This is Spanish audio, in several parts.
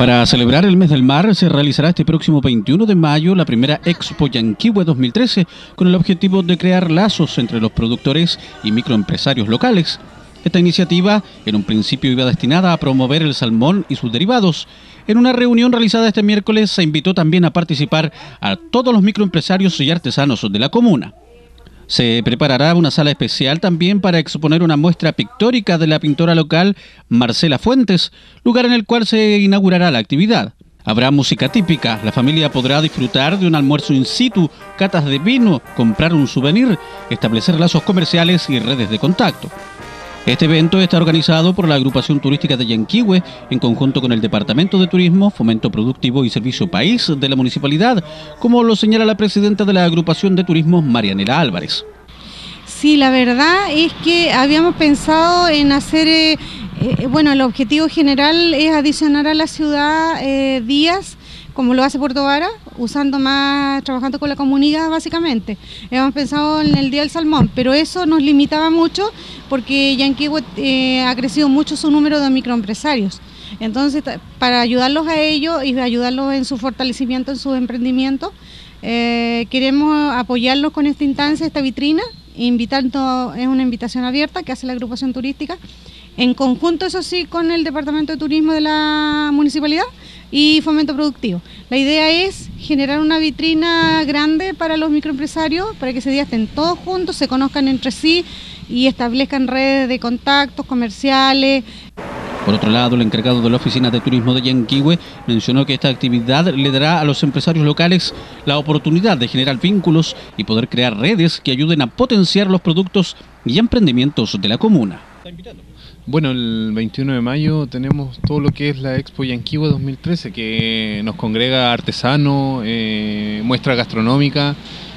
Para celebrar el mes del mar, se realizará este próximo 21 de mayo la primera Expo Yanquihue 2013, con el objetivo de crear lazos entre los productores y microempresarios locales. Esta iniciativa, en un principio, iba destinada a promover el salmón y sus derivados. En una reunión realizada este miércoles, se invitó también a participar a todos los microempresarios y artesanos de la comuna. Se preparará una sala especial también para exponer una muestra pictórica de la pintora local Marcela Fuentes, lugar en el cual se inaugurará la actividad. Habrá música típica, la familia podrá disfrutar de un almuerzo in situ, catas de vino, comprar un souvenir, establecer lazos comerciales y redes de contacto. Este evento está organizado por la Agrupación Turística de Yanquihue en conjunto con el Departamento de Turismo, Fomento Productivo y Servicio País de la Municipalidad, como lo señala la presidenta de la Agrupación de Turismo, Marianela Álvarez. Sí, la verdad es que habíamos pensado en hacer, el objetivo general es adicionar a la ciudad días, como lo hace Puerto Vara, trabajando con la comunidad básicamente. Hemos pensado en el Día del Salmón, pero eso nos limitaba mucho porque Yanquihue ha crecido mucho su número de microempresarios. Entonces, para ayudarlos a ellos y ayudarlos en su fortalecimiento, en sus emprendimientos, queremos apoyarlos con esta instancia, esta vitrina, invitando, es una invitación abierta que hace la agrupación turística, en conjunto, eso sí, con el Departamento de Turismo de la Municipalidad y Fomento Productivo. La idea es generar una vitrina grande para los microempresarios, para que ese día estén todos juntos, se conozcan entre sí y establezcan redes de contactos comerciales. Por otro lado, el encargado de la Oficina de Turismo de Yanquihue mencionó que esta actividad le dará a los empresarios locales la oportunidad de generar vínculos y poder crear redes que ayuden a potenciar los productos y emprendimientos de la comuna. Bueno, el 21 de mayo tenemos todo lo que es la Expo Yanquihue 2013, que nos congrega artesanos, muestra gastronómica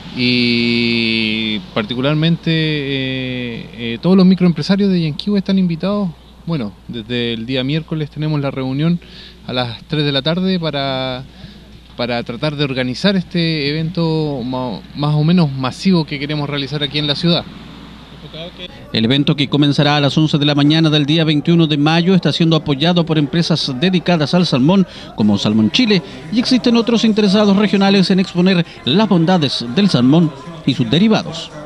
y particularmente todos los microempresarios de Yanquihue están invitados. Bueno, desde el día miércoles tenemos la reunión a las 3 de la tarde para tratar de organizar este evento más o menos masivo que queremos realizar aquí en la ciudad. El evento, que comenzará a las 11 de la mañana del día 21 de mayo, está siendo apoyado por empresas dedicadas al salmón como Salmón Chile, y existen otros interesados regionales en exponer las bondades del salmón y sus derivados.